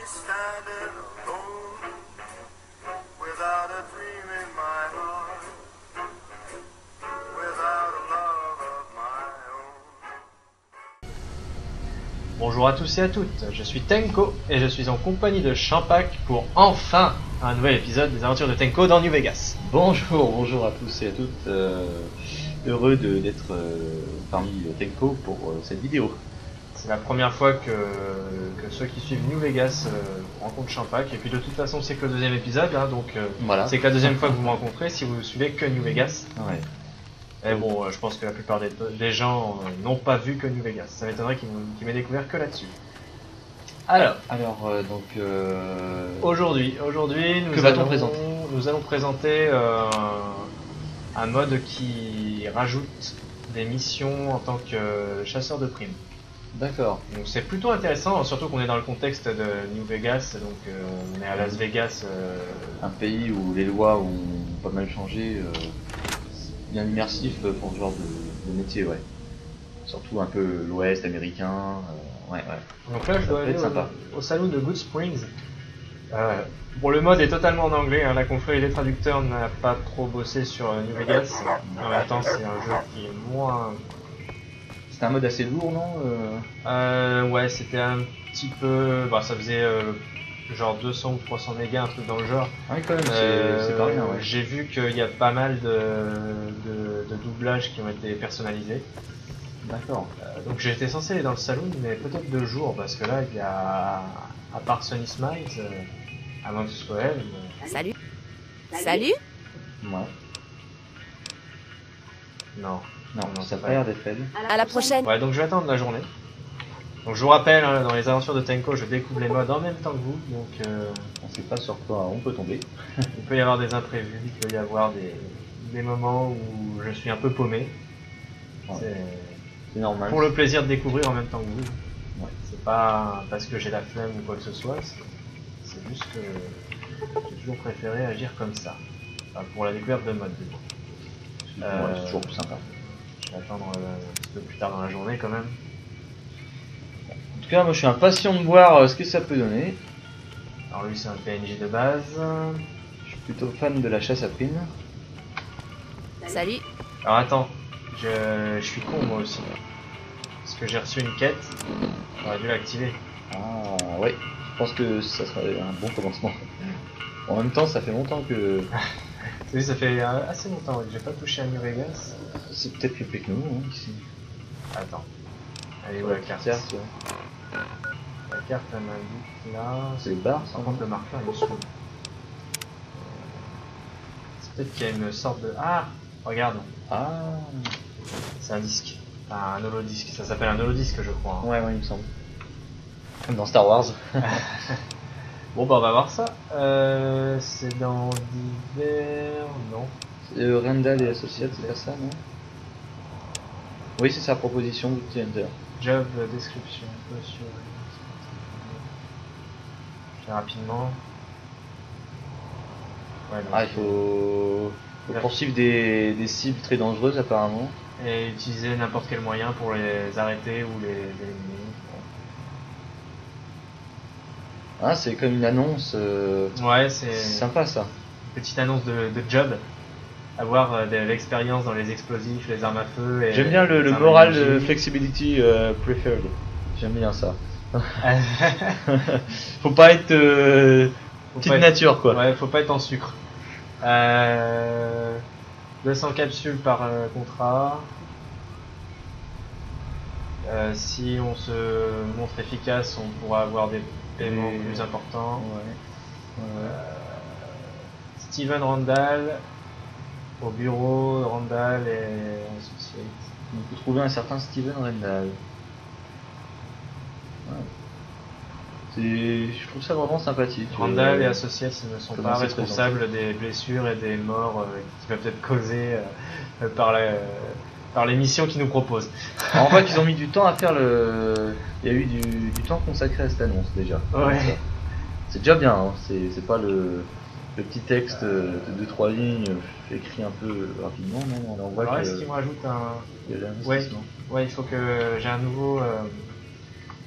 standing alone, without a dream in my heart, without a love of my own. Bonjour à tous et à toutes, je suis Tenko et je suis en compagnie de Champak pour enfin un nouvel épisode des aventures de Tenko dans New Vegas. Bonjour à tous et à toutes, heureux d'être parmi Tenko pour cette vidéo. C'est la première fois que ceux qui suivent New Vegas rencontrent Champak, et puis de toute façon c'est que le deuxième épisode, hein, donc Voilà. c'est que la deuxième fois que vous me rencontrez si vous suivez que New Vegas. Ouais. Et bon, je pense que la plupart des gens n'ont pas vu que New Vegas, ça m'étonnerait qu'ils m'aient découvert que là-dessus. Alors, aujourd'hui que va-t-on présenter ? Nous allons présenter un mode qui rajoute des missions en tant que chasseur de primes. D'accord. Donc c'est plutôt intéressant, surtout qu'on est dans le contexte de New Vegas, donc on est à Las Vegas. Un pays où les lois ont pas mal changé, bien immersif pour ce genre de métier, ouais. Surtout un peu l'ouest américain, ouais. Donc là je dois aller sympa. au salon de Good Springs. Bon, le mode est totalement en anglais, hein. La confrérie des traducteurs n'a pas trop bossé sur New Vegas. En même temps c'est un jeu qui est moins... C'était un mode assez lourd, non Ouais, c'était un petit peu... Bah, ça faisait genre 200 ou 300 mégas, un truc dans le genre. Ouais, quand même, c'est pas rien, ouais. J'ai vu qu'il y a pas mal de doublages qui ont été personnalisés. D'accord. Donc j'étais censé aller dans le saloon, mais peut-être 2 jours, parce que là, il y a... À part Sonny Smiles, à moins que ce soit elle... Salut. Salut. Ouais. Non, Ça a pas l'air d'être elle. À la prochaine. Ouais, donc je vais attendre la journée. Donc je vous rappelle, hein, dans les aventures de Tenko, je découvre les modes en même temps que vous, donc On sait pas sur quoi on peut tomber. il peut y avoir des imprévus, il peut y avoir des moments où je suis un peu paumé. Ouais. C'est C'est normal. pour le plaisir de découvrir en même temps que vous. Ouais. C'est pas parce que j'ai la flemme ou quoi que ce soit, c'est juste que j'ai toujours préféré agir comme ça. Enfin, pour la découverte de mode. Ouais, c'est toujours plus sympa. Je vais attendre un petit peu plus tard dans la journée quand même. En tout cas, moi je suis impatient de voir ce que ça peut donner. Alors lui c'est un PNJ de base. Je suis plutôt fan de la chasse à primes. Salut. Alors attends, je suis con moi aussi. Parce que j'ai reçu une quête, j'aurais dû l'activer. Ah ouais, je pense que ça serait un bon commencement. En même temps, ça fait longtemps que... Oui, ça fait assez longtemps que j'ai pas touché à New Vegas. C'est peut-être plus que nous, hein, ici. Attends, elle est où la carte? Certes, ouais. La carte elle m'indique là. C'est les barres, Par contre le marqueur il me saoule. C'est peut-être qu'il y a une sorte de... Ah, regarde, Ah c'est un disque. Enfin, un holodisque, ça s'appelle un holodisque je crois. Hein. ouais, il me semble. Comme dans Star Wars. Bon bah on va voir ça. C'est dans divers... Non. Randall et Associates, c'est pas ça, non? Oui, c'est sa proposition de Enter. Job description. Très rapidement. Ouais, donc, Ah, il faut poursuivre des cibles très dangereuses apparemment. et utiliser n'importe quel moyen pour les arrêter ou les éliminer. Ah, c'est comme une annonce. Ouais, c'est Sympa ça. une petite annonce de job. Avoir de l'expérience dans les explosifs, les armes à feu. Et J'aime bien le les armes moral énergie. flexibility preferred. J'aime bien ça. Faut pas être Faut petite pas être- nature quoi. Ouais, faut pas être en sucre. 200 capsules par contrat. Si on se montre efficace, on pourra avoir des paiements Des- plus importants. Ouais. Steven Randall, au bureau, Randall et associé. On peut trouver un certain Steven Randall. Ouais. Je trouve ça vraiment sympathique. Randall et associés ne sont comment pas c'est responsables des blessures et des morts qui peuvent être causées par les missions qu'ils nous proposent. Alors, on voit qu'ils ont mis du temps à faire le. Il y a eu du temps consacré à cette annonce déjà. Ouais. C'est déjà bien, hein. C'est pas le petit texte de 2-3 lignes écrit un peu rapidement, non? On voit Alors, que. est-ce qu'il me rajoute un... Il y a l'investissement. Ouais, il faut que j'ai un nouveau...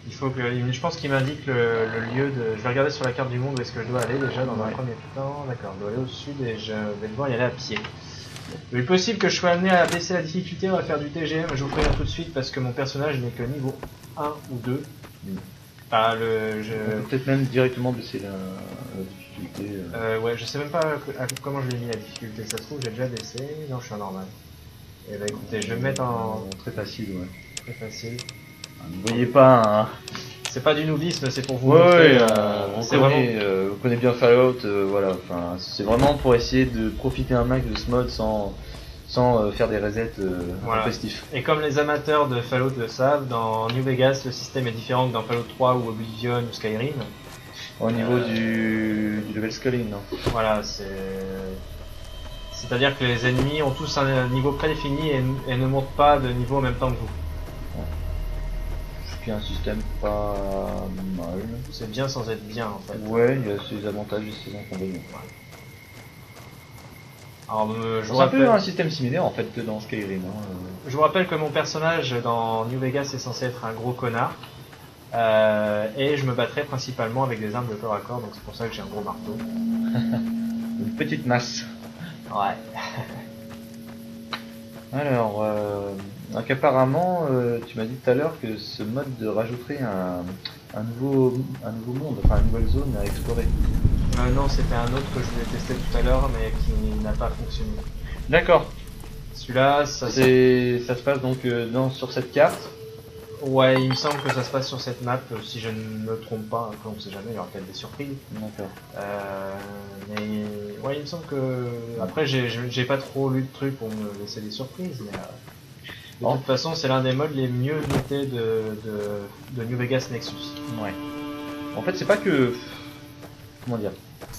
Il faut que, je pense qu'il m'indique le lieu de. Je vais regarder sur la carte du monde où est-ce que je dois aller déjà dans un premier temps. D'accord, je dois aller au sud et je vais devoir y aller à pied. Il est possible que je sois amené à baisser la difficulté, on va faire du TGM, je vous préviens tout de suite parce que mon personnage n'est que niveau 1 ou 2. Pas le. On peut peut-être même directement baisser la difficulté. Ouais, je sais même pas comment je l'ai mis la difficulté, ça se trouve j'ai déjà baissé. Non, je suis en normal. Et bah écoutez, je vais me mettre en très facile, ouais. très facile. Vous voyez pas, hein. C'est pas du noobisme, c'est pour vous Ouais, montrer. on C'est vraiment. connaît bien Fallout, voilà. Enfin, c'est vraiment pour essayer de profiter un max de ce mode sans faire des resets Voilà. intempestifs. Et comme les amateurs de Fallout le savent, dans New Vegas, le système est différent que dans Fallout 3 ou Oblivion ou Skyrim. Au niveau du level scaling, non. Voilà, c'est-à-dire que les ennemis ont tous un niveau prédéfini et ne montent pas de niveau en même temps que vous. Ce qui est un système pas mal. C'est bien sans être bien en fait. Ouais, il y a ses avantages et ses inconvénients. Alors, je vous C'est un peu rappelle, un système similaire en fait que dans Skyrim. Hein. je vous rappelle que mon personnage dans New Vegas est censé être un gros connard. Et je me battrai principalement avec des armes de corps à corps, donc c'est pour ça que j'ai un gros marteau. Une petite masse. Ouais. Alors, donc apparemment, tu m'as dit tout à l'heure que ce mode rajouterait un nouveau monde, enfin une nouvelle zone à explorer. Non, c'était un autre que je voulais tester tout à l'heure, mais qui n'a pas fonctionné. D'accord. Celui-là, Ça se passe donc sur cette carte. Ouais, il me semble que ça se passe sur cette map, si je ne me trompe pas, après on sait jamais, il y aura peut-être des surprises. D'accord. Mais ouais, il me semble que... Après, j'ai pas trop lu de trucs pour me laisser des surprises, mais... De toute façon, c'est l'un des modes les mieux notés de New Vegas Nexus. Ouais. En fait, c'est pas que... Comment dire?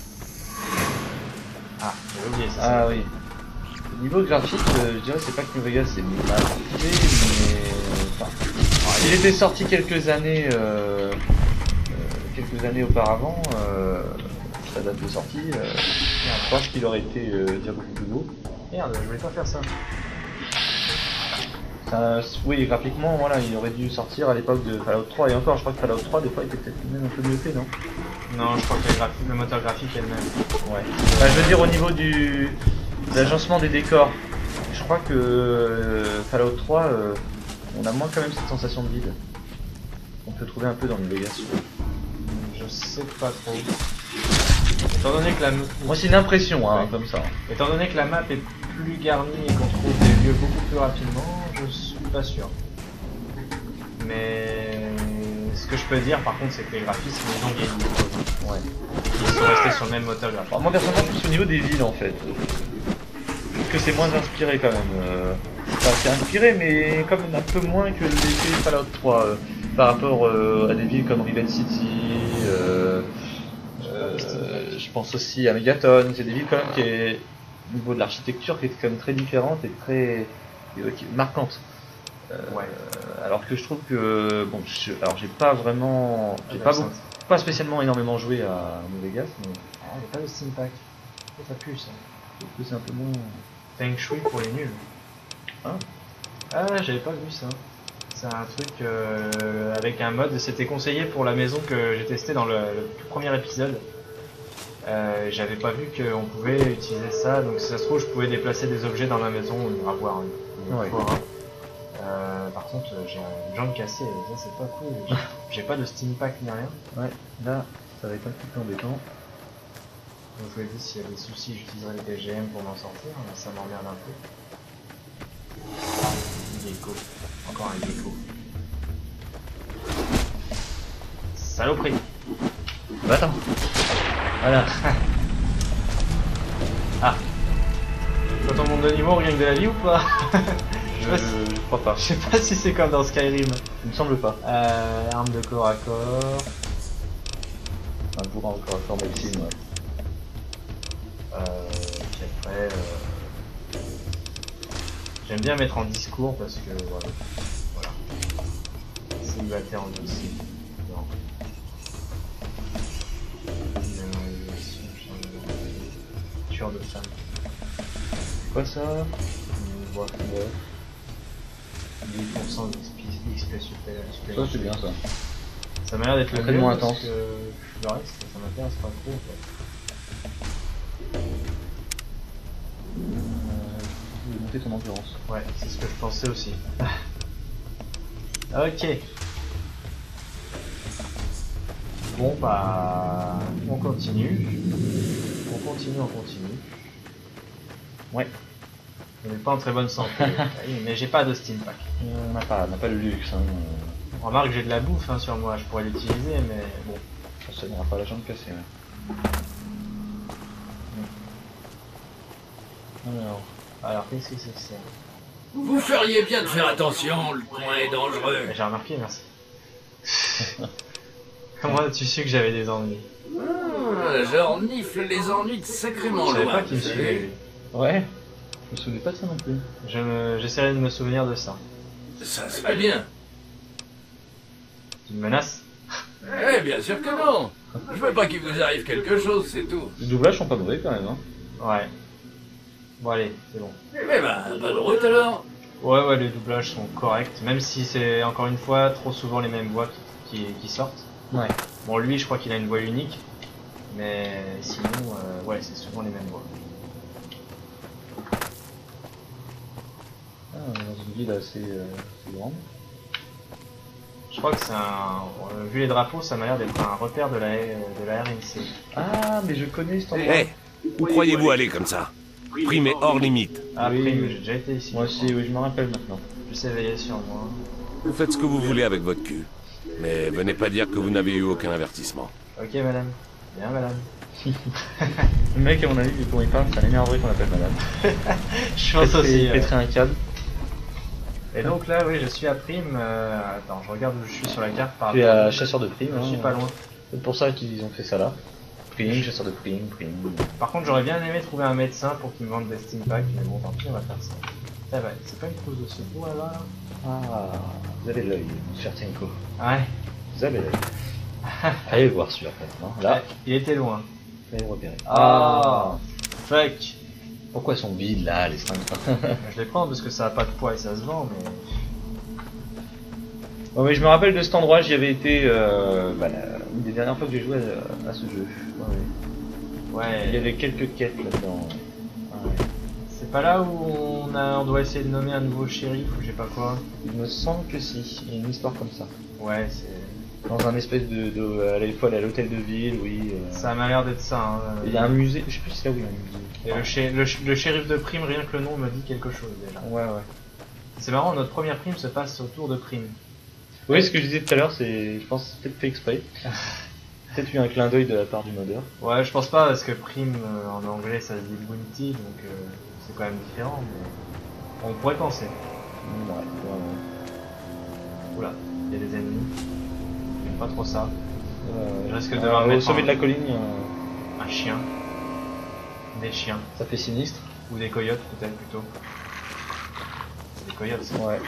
Ah, j'ai oublié ça. Ah oui. Au niveau graphique, je dirais c'est pas que New Vegas c'est mal fait, mais... Enfin, il était sorti quelques années auparavant, sa date de sortie, je pense qu'il aurait été déjà beaucoup plus beau. Merde, je voulais pas faire ça. Oui, graphiquement, voilà, il aurait dû sortir à l'époque de Fallout 3, et encore, je crois que Fallout 3, des fois, était peut-être même un peu mieux fait, non? Non, je crois que le moteur graphique est le même. Ouais. Bah, je veux dire, au niveau de l'agencement des décors, je crois que Fallout 3, on a moins quand même cette sensation de vide. On peut trouver un peu dans New Vegas. Je sais pas trop. Étant donné que Moi, c'est une impression, hein, Ouais. comme ça. Étant donné que la map est plus garnie et qu'on trouve des lieux beaucoup plus rapidement, je suis pas sûr. Mais ce que je peux dire par contre c'est que les graphismes ils ont vieilli. Ouais. Ils sont restés sur le même moteur graphique. Alors, moi, personnellement, plus au niveau des villes, en fait. Je trouve que c'est moins inspiré quand même. Enfin, c'est inspiré, mais comme un peu moins que l'effet Fallout 3 par rapport à des villes comme Riven City. Je pense aussi à Megaton. C'est des villes quand même qui est au niveau de l'architecture qui est quand même très différente et très qui est marquante. Ouais. Alors que je trouve que bon, alors j'ai pas vraiment, pas spécialement énormément joué à New Vegas, mais Ah, il y a pas de steampack. Oh, ça pue ça. je trouve que c'est un peu moins. Feng Shui pour les nuls. Ah. Ah, j'avais pas vu ça. C'est un truc avec un mode, c'était conseillé pour la maison que j'ai testé dans le tout premier épisode. J'avais pas vu qu'on pouvait utiliser ça, donc si ça se trouve je pouvais déplacer des objets dans la maison ou avoir une Ouais. foire. Par contre j'ai une jambe cassée, et ça c'est pas cool. J'ai pas de steampack ni rien. Ouais, là, ça va être un petit peu embêtant. Donc je vous ai dit s'il y a des soucis j'utiliserai les TGM pour m'en sortir, mais ça m'emmerde un peu. Gecko. Encore un gecko. Saloperie. Bah attends. Voilà. Ah. Quand on monte de niveau, on gagne de la vie ou pas? Je crois pas. Je sais pas si c'est comme dans Skyrim. Il me semble pas. Arme de corps à corps. Un bourrin encore à corps médecine, ouais. Puis après, j'aime bien mettre en discours parce que voilà. Célibataire en aussi. Non. Tueur de femme. Quoi ça? Une voix Ouais. 10% d'XP Ça c'est bien ça. Ça m'a l'air d'être le Un peu mieux moins parce intense. que le reste, ça m'intéresse pas trop en fait. Tu veux monter ton endurance. Ouais, c'est ce que je pensais aussi. Ok. Bon bah, on continue. On continue. Ouais. On n'est pas en très bonne santé, oui, mais j'ai pas de steam pack. On n'a pas le luxe. Hein. Remarque, j'ai de la bouffe hein, sur moi, je pourrais l'utiliser, mais bon. Ça n'aura pas la jambe cassée. Ouais. Alors qu'est-ce que c'est que ça? Vous feriez bien de faire attention, le coin est dangereux. J'ai remarqué, merci. Comment as-tu su que j'avais des ennuis? Je renifle les ennuis de sacrément Je savais loin. pas qu'il me vous suivait, savez. lui. Ouais. Je me souvenais pas de ça non plus. J'essaierai de me souvenir de ça. Ça serait bien. Tu me menaces? Eh bien sûr que non. Je veux pas qu'il vous arrive quelque chose, c'est tout. Les doublages sont pas mauvais quand même. Hein. Ouais. Bon allez, c'est bon. Eh ben, bonne route alors. Ouais, les doublages sont corrects, même si c'est encore une fois trop souvent les mêmes voix qui sortent. Ouais. Bon, lui, je crois qu'il a une voix unique, mais sinon, ouais, c'est souvent les mêmes voix. Dans une ville assez grande. Je crois que c'est un... vu les drapeaux, ça m'a l'air d'être un repère de la RNC. Ah, mais je connais cet endroit. Hé, où croyez-vous aller comme ça? Prime est hors limite. Ah, Oui. Prime, j'ai déjà été ici. Moi aussi, oui, je me rappelle maintenant. Je sais veiller sur moi. Vous faites ce que vous voulez avec votre cul. Mais venez pas dire que vous n'avez eu aucun avertissement. Ok, madame. Bien, madame. Le mec, à mon avis, vu comment il parle, ça l'énerverait qu'on l'appelle madame. Je pense aussi. Pétrer un câble. Et donc là, oui, je suis à Prime. Attends, je regarde où je suis sur la carte par Tu es rapport. à chasseur de primes. Je suis pas loin. C'est pour ça qu'ils ont fait ça là. Prime, chasseur de primes, prime. Par contre, j'aurais bien aimé trouver un médecin pour qu'il me vende des steam packs, mais bon, tant pis, on va faire ça. Ça va, c'est pas une trousse de secours là-bas là? Ah, vous avez l'œil, Fertenko. Ouais. Vous avez l'œil. Allez voir celui-là, maintenant. Là, Ouais, il était loin. vous allez le repérer. Ah, fuck. Pourquoi elles sont vides là, les seringues? Je les prends parce que ça a pas de poids et ça se vend, mais. Bon, mais je me rappelle de cet endroit, j'y avais été une des dernières fois que j'ai joué à ce jeu. Ouais. Ouais. Il y avait quelques quêtes là-dedans. Ouais. C'est pas là où on doit essayer de nommer un nouveau shérif ou je sais pas quoi. Il me semble que si, il y a une histoire comme ça. Ouais, c'est. Dans un espèce à la fois à l'hôtel de ville, oui. Ça m'a l'air d'être ça. Hein. Il y a un musée, je sais plus si c'est là où il y a un musée. Et le shérif de Prime, rien que le nom me dit quelque chose déjà. Ouais. C'est marrant, notre première prime se passe autour de Prime. Oui, ce que je disais tout à l'heure, c'est, je pense, c'est peut-être fait exprès. Peut-être eu un clin d'œil de la part du modeur. Ouais, je pense pas parce que Prime en anglais ça se dit Bounty, donc c'est quand même différent, mais on pourrait penser. Ouais. Oula, il y a des ennemis. J'aime pas trop ça. Je risque de au devoir mettre sommet de la colline, un chien. Des chiens. ça fait sinistre. Ou des coyotes peut-être plutôt. C'est des coyotes ça. Ouais.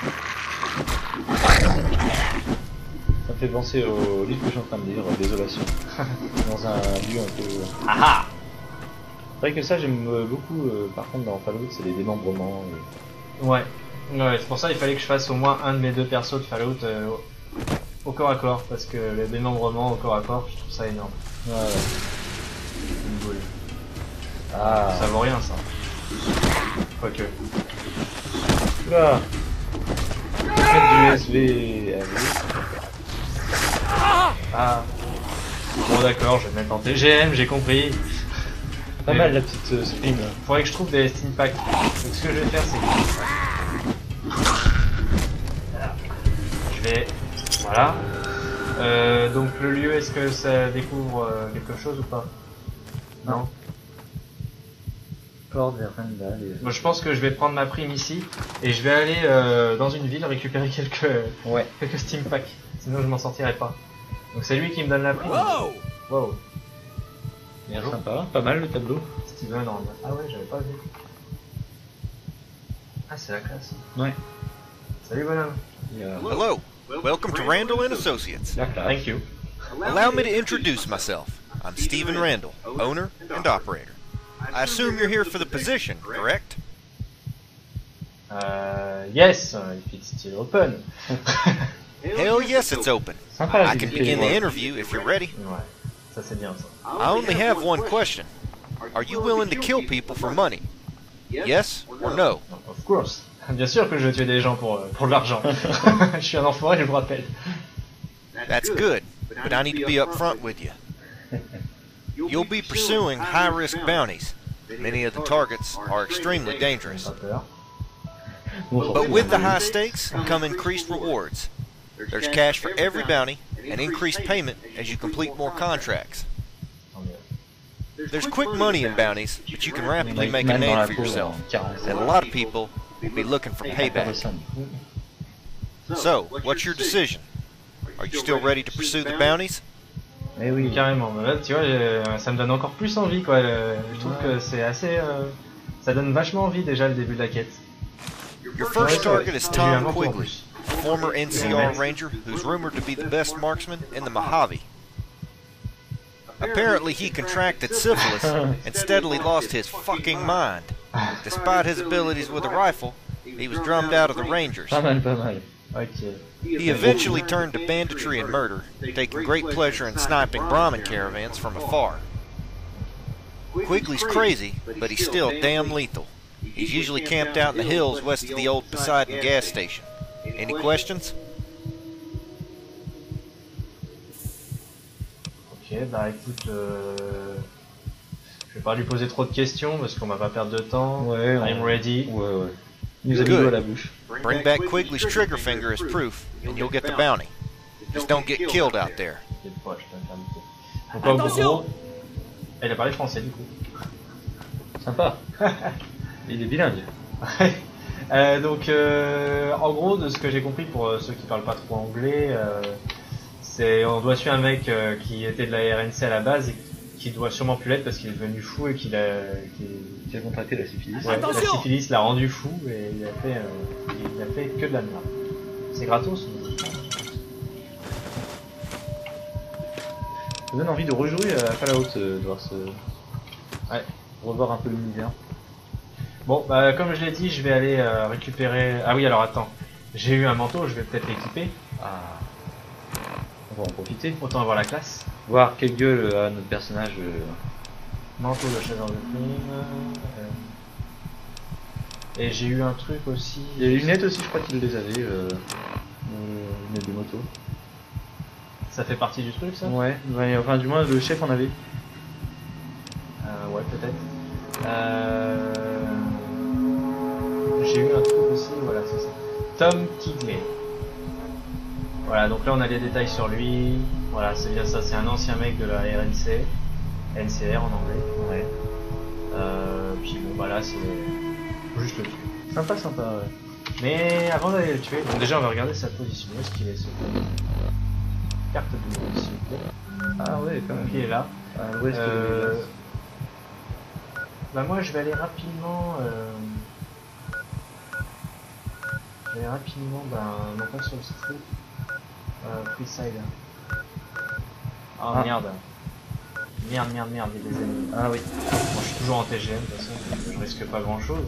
Ça me fait penser au livre que je suis en train de lire, Désolation. Dans un lieu un peu. Ah C'est vrai que ça j'aime beaucoup, par contre dans Fallout, c'est les démembrements. Ouais. Ouais, c'est pour ça qu'il fallait que je fasse au moins un de mes deux persos de Fallout au corps à corps, parce que le démembrement au corps à corps, je trouve ça énorme. Ouais. Une boule. Ah. Ça vaut rien ça. Quoique. Là. Mettre du USB. Ah. Bon d'accord, je vais me mettre en TGM, j'ai compris. Pas mal la petite spin. Faudrait que je trouve des steam packs. Donc ce que je vais faire c'est que... Je vais... Voilà. Donc le lieu, est-ce que ça découvre quelque chose ou pas? Non. Porte vers Randall. Bon, je pense que je vais prendre ma prime ici et je vais aller dans une ville récupérer quelques steam packs. Sinon je m'en sortirai pas. Donc c'est lui qui me donne la prime. Wow. Bien joué. Sympa, pas mal le tableau. Steven Rand. Ah ouais, j'avais pas vu. Ah, c'est la classe. Ouais. Salut bonhomme. Hello. Welcome to Randall and Associates. Thank you. Allow me to introduce myself. I'm Stephen Randall, owner and operator. I assume you're here for the position, correct? Yes, if it's still open. Hell yes, it's open. Sympa la I can visibilité, begin the ouais. interview if you're ready. Ouais, ça c'est bien ça. I only have one question. Are you willing to kill people for money? Yes or no? Of course. Bien sûr que je vais tuer des gens pour de l'argent. Je suis un enfoiré, je vous rappelle. That's good, but I need to be upfront with you. You'll be pursuing high-risk bounties. Many of the targets are extremely dangerous. Pas peur. But with the high stakes come increased rewards. There's cash for every bounty and increased payment as you complete more contracts. Tant mieux. There's quick money in bounties, but you can rapidly make a Même dans name la for cour, yourself. en 47. And a lot of people will be looking for payback. So, what's your decision? Are you still ready to pursue the bounties? Eh oui, Carrément. Mais là, tu vois, ça me donne encore plus envie quoi. Je trouve que c'est assez. Ça donne vachement envie déjà le début de la quête. Your first target is J'ai eu un Tom manteau en Quigley, plus. a former NCR Ranger who's rumored to be the best marksman in the Mojave. Apparently he contracted syphilis and steadily lost his fucking mind. Despite his abilities with a rifle, he was drummed out of the Rangers. pas mal, pas mal. Ok. He eventually turned to banditry and murder, taking great pleasure in sniping Brahmin caravans from afar. Quigley's crazy, but he's still damn lethal. He's usually camped out in the hills west of the old Poseidon gas station. Any questions? Ok, bah écoute, je vais pas lui poser trop de questions parce qu'on va pas perdre de temps. Ouais, I'm ready. Ouais, ouais. Il nous a mis Good. l'eau à la bouche. Bring back Quigley's trigger finger as proof, and you'll get the bounty. Just don't get killed out there. T'inquiète pas, je peux me faire buter. Donc en gros, elle a parlé français du coup. Sympa. Il est bilingue. Donc en gros, de ce que j'ai compris pour ceux qui parlent pas trop anglais, c'est on doit suivre un mec qui était de la RNC à la base et qui doit sûrement plus l'être parce qu'il est devenu fou et qu'il a contracté la syphilis. Ouais, la syphilis l'a rendu fou et il a fait que de la merde. C'est gratos. Ça donne envie de rejouer à Fallout, de voir ce... Ouais. Revoir un peu l'univers. Bon, bah comme je l'ai dit, je vais aller récupérer... Ah oui, alors attends. J'ai eu un manteau, je vais peut-être l'équiper. Ah. On va en profiter. Autant avoir la classe. Voir quelle gueule a notre personnage. Manteau de chasseur de primes. Et j'ai eu un truc aussi... Les lunettes aussi, je crois qu'il les avait. Lunettes de moto. Ça fait partie du truc, ça? Ouais, enfin du moins le chef en avait. Ouais, peut-être. J'ai eu un truc aussi, voilà, c'est ça. Tom Quigley. Voilà, donc là on a des détails sur lui. Voilà, c'est bien ça, c'est un ancien mec de la RNC. NCR en anglais. Ouais. Puis bon, bah là c'est juste le tuer. Sympa, sympa, ouais. Mais avant d'aller le tuer, donc déjà on va regarder sa position. Où est-ce qu'il est ce carte de monde, s'il vous plaît. Ah ouais, quand même. Il est là. À l'ouest de Bah moi je vais aller rapidement non pas sur le street, Freeside. Oh merde. Merde, il y a des ennemis. Ah oui. Moi je suis toujours en TGM de toute façon, je risque pas grand chose.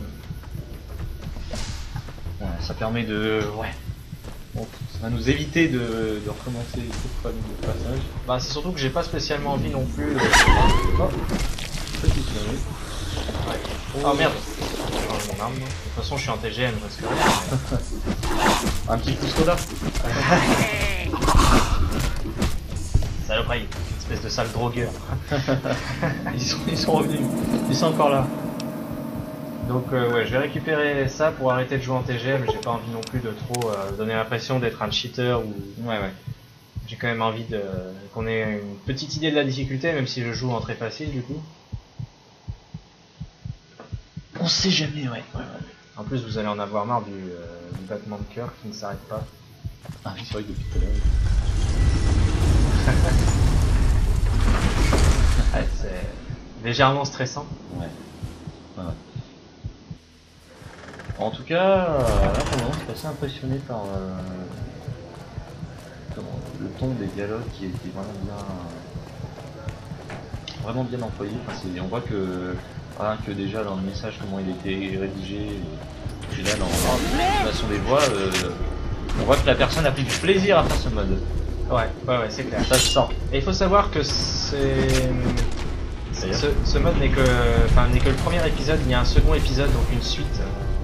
Ouais, ça permet de... Ouais. Bon, ça va nous éviter de recommencer trop de familles de passage. Bah c'est surtout que j'ai pas spécialement envie non plus Oh. Petite sonnerie. Oh merde, j'ai changé mon arme. De toute façon je suis en TGM, je risque rien. Un petit coup soda. Saloperie, espèce de sale drogueur. Ils sont revenus. Ils sont encore là. Donc ouais, je vais récupérer ça pour arrêter de jouer en TGM. J'ai pas envie non plus de trop donner l'impression d'être un cheater ou... Ouais. J'ai quand même envie qu'on ait une petite idée de la difficulté, même si je joue en très facile du coup. On sait jamais, ouais. En plus, vous allez en avoir marre du battement de cœur qui ne s'arrête pas. Ah oui, c'est vrai que depuis tout à l'heure. Ouais, c'est légèrement stressant. Ouais. En tout cas, là pour le moment, je suis assez impressionné par le ton des dialogues qui était vraiment bien employé. Enfin, on voit que rien que déjà dans le message comment il était rédigé, et là dans la façon des voix, On voit que la personne a pris du plaisir à faire ce mode. Ouais, c'est clair. Ça se sent. Et il faut savoir que ce mode n'est que le premier épisode, il y a un second épisode, donc une suite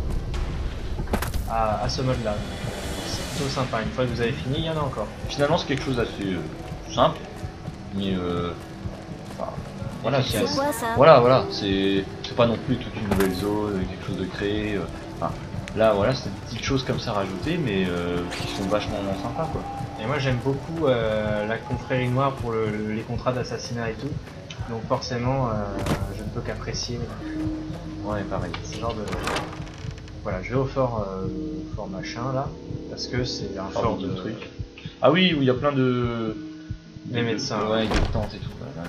à ce mode là. C'est plutôt sympa, une fois que vous avez fini, il y en a encore. Finalement c'est quelque chose d'assez simple, mais voilà, C'est quoi ça? voilà, c'est pas non plus toute une nouvelle zone, quelque chose de créé. Là voilà, c'est des petites choses comme ça rajoutées, mais qui sont vachement sympas quoi. Et moi j'aime beaucoup la confrérie noire pour les contrats d'assassinat et tout. Donc forcément, je ne peux qu'apprécier Ouais, pareil. ce genre de... Voilà, je vais au fort machin là, parce que c'est un fort de trucs. Ah oui, où il y a plein de... Les médecins. Ouais, de tentes et tout. Ouais.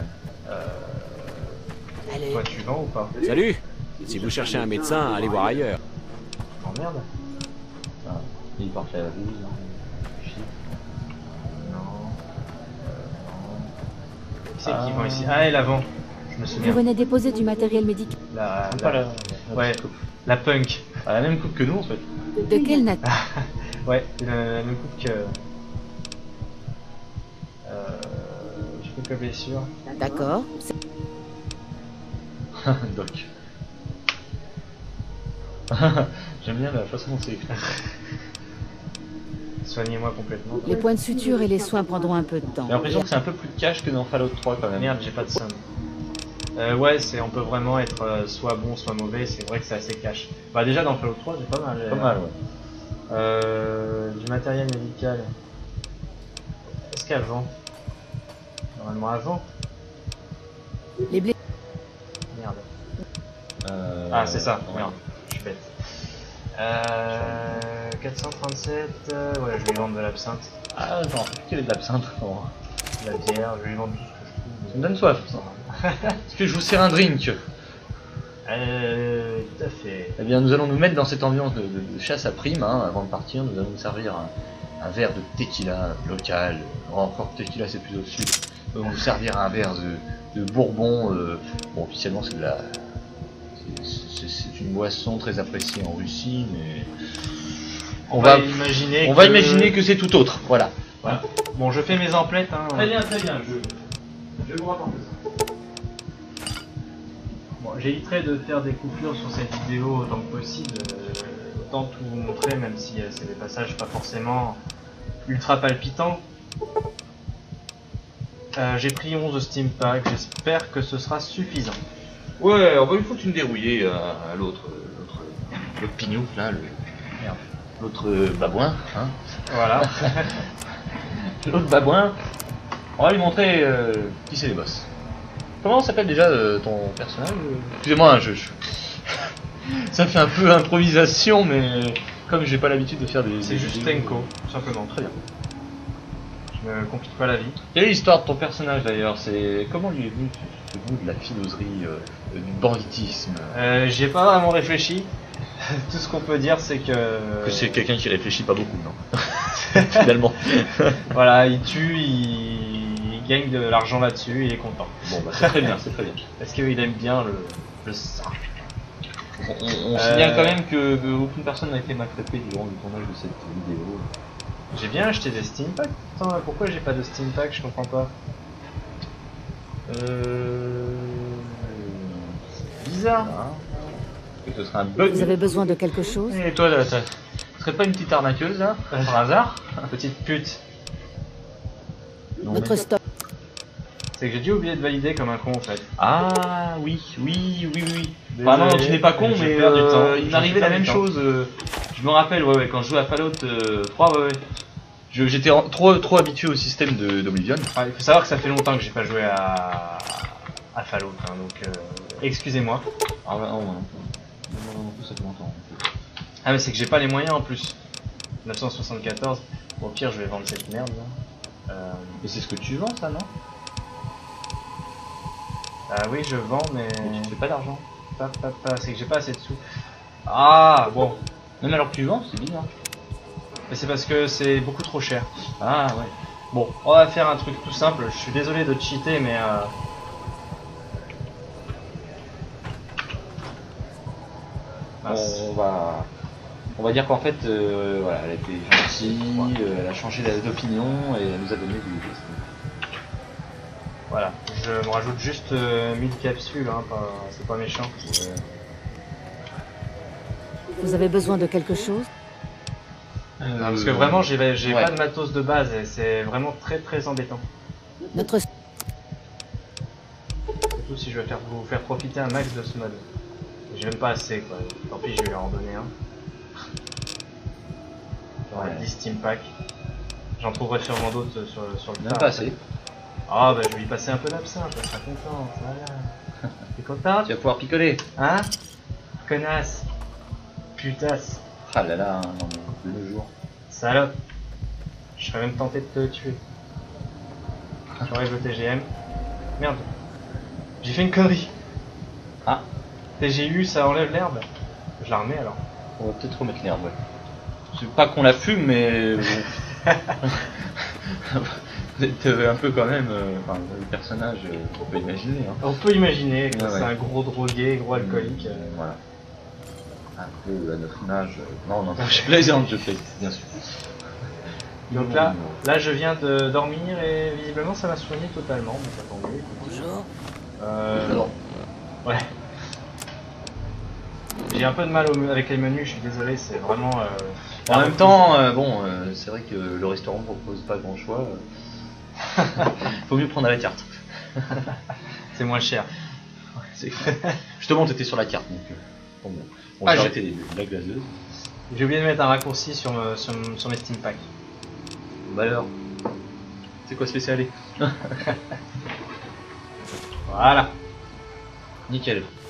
Allez. Toi tu vends ou pas? Salut! Si vous cherchez un médecin, allez voir ailleurs. Oh merde. Il part à la bouse. Non. Qui c'est qui vend ici? Ah, elle la vend. Je me Vous souviens. venez déposer du matériel médical. Ouais, la punk. Elle a la même coupe que nous en fait. De quelle nature? Ouais, la même coupe que... J'ai quelques blessures. D'accord. Doc. J'aime bien la façon dont c'est écrit. Soignez-moi complètement. Les points de suture et les soins prendront un peu de temps. J'ai l'impression que c'est un peu plus de cash que dans Fallout 3 quand même. Merde, j'ai pas de somme. Ouais, on peut vraiment être soit bon, soit mauvais, c'est vrai que c'est assez cash. Bah déjà dans Fallout 3, c'est pas mal. Pas mal, ouais. Du matériel médical. Est-ce qu'elle vend? Normalement elle vend. Les blés. Merde. Ah c'est ça, ouais. merde, je suis bête. 437, ouais je vais lui vendre de l'absinthe. Ah, genre, quelle est de l'absinthe? De la bière, je vais lui vendre tout ce que je trouve. Ça me donne soif, ça. Est-ce que je vous sers un drink? Tout à fait. Eh bien, nous allons nous mettre dans cette ambiance de chasse à prime, hein. Avant de partir, nous allons nous servir un verre de tequila local. Encore tequila, c'est plus au sud. Nous allons nous servir un verre de bourbon. Bon, officiellement, c'est de la... C'est une boisson très appréciée en Russie, mais... On va imaginer que c'est tout autre, voilà. Bon, je fais mes emplettes. Hein. Très bien, je vous rapporte ça. Bon, j'éviterai de faire des coupures sur cette vidéo autant que possible. Autant tout vous montrer, même si c'est des passages pas forcément ultra palpitants. J'ai pris 11 Steam Pack, j'espère que ce sera suffisant. Ouais, on va lui foutre une dérouillée à l'autre pignouf là, l'autre babouin, hein. Voilà. L'autre babouin. On va lui montrer qui c'est les boss. Comment s'appelle déjà ton personnage? Excusez-moi, ça fait un peu improvisation, mais comme j'ai pas l'habitude de faire des... C'est juste Tenko, tout simplement. Très bien. Je me complique pas la vie. Quelle est l'histoire de ton personnage d'ailleurs? C'est comment lui est venu ce goût de la filoserie, du banditisme? J'y ai pas vraiment réfléchi. Tout ce qu'on peut dire, c'est que c'est quelqu'un qui réfléchit pas beaucoup, non? Finalement. Voilà, il tue, il gagne de l'argent là-dessus, il est content. Bon, bah c'est très bien, c'est très bien. Est-ce qu'il aime bien le sang? On signale quand même que aucune personne n'a été maltraitée durant le tournage de cette vidéo. J'ai bien acheté des Steam Packs. Attends, pourquoi j'ai pas de Steam Pack? Je comprends pas. C'est bizarre. Que ce serait un bug. Vous avez besoin de quelque chose? Et toi, là, tu serais pas une petite arnaqueuse là, par hasard? Petite pute. Non, Votre mais- stock. C'est que j'ai dû oublier de valider comme un con en fait. Ah oui. Désolé, Ah non, tu n'es pas con, je mais perds du temps. il Je m'arrivait la perds même du temps. chose. Je me rappelle, ouais, quand je jouais à Fallout 3, ouais. J'étais trop habitué au système d'Oblivion. Ouais, il faut savoir que ça fait longtemps que j'ai pas joué à Fallout, hein, donc excusez-moi. Ah ouais, non, ça fait longtemps. Ah mais c'est que j'ai pas les moyens en plus. 974. Bon, au pire je vais vendre cette merde là. Et c'est ce que tu vends, ça, non? Ah oui je vends mais... Mais tu fais pas d'argent. C'est que j'ai pas assez de sous. Ah bon. Même alors que tu vends, c'est bizarre. Mais c'est parce que c'est beaucoup trop cher. Ah ouais. Bon, on va faire un truc tout simple. Je suis désolé de cheater mais... mince. On va On va dire qu'en fait, voilà, elle a été gentille, elle a changé d'opinion et elle nous a donné du. Voilà, je me rajoute juste 1000 capsules, hein, c'est pas méchant. Vous avez besoin de quelque chose? Non, parce que vraiment, j'ai pas de matos de base et c'est vraiment très embêtant. Notre... Surtout si je vais vous faire profiter un max de ce mode. J'ai même pas assez quoi, tant pis, je vais leur en donner un. J'aurai 10 Steam Pack. J'en trouverai sûrement d'autres sur le Même pas assez. Ah bah je vais lui passer un peu d'absinthe, elle sera contente, voilà. T'es contente? Tu vas pouvoir picoler. Hein? Connasse. Putasse. Ah là là, non mais de nos jours. Salope. Je serais même tenté de te tuer. J'enlève le TGM. Merde. J'ai fait une connerie. Ah. TGU ça enlève l'herbe. Je la remets alors. On va peut-être remettre l'herbe, ouais. C'est pas qu'on la fume, mais bon. Vous êtes un peu quand même, enfin, le personnage, on peut imaginer. Hein. On peut imaginer que Ouais, c'est un gros drogué, gros alcoolique. Voilà. Un peu à notre âge. Non, je plaisante, bien sûr. Donc là je viens de dormir et visiblement ça m'a soigné totalement, donc ça tombe mieux. Bonjour. Non. Ouais. J'ai un peu de mal avec les menus, je suis désolé, c'est vraiment... En même temps, c'est vrai que le restaurant ne propose pas grand choix. Faut mieux prendre à la carte. c'est moins cher. C'est clair. Justement, t'étais sur la carte, donc bon, je vais arrêter la glaceuse. J'ai oublié de mettre un raccourci sur mes Steam Pack. Bah alors, c'est quoi spécial? Voilà. Nickel.